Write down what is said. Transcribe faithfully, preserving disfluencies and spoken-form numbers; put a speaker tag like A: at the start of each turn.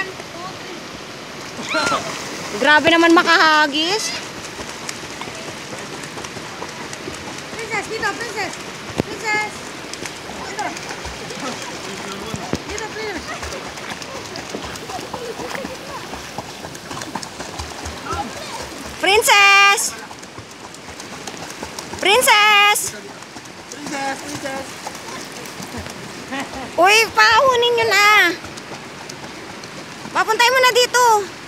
A: One, two, three.
B: Grabe naman makahagis.
A: Princess, dito, princess. Princess. Dito. Dito, princess.
B: Princess! Princess!
A: Princess, princess.
B: Uy, pahunin nyo na. Papuntay mo na dito.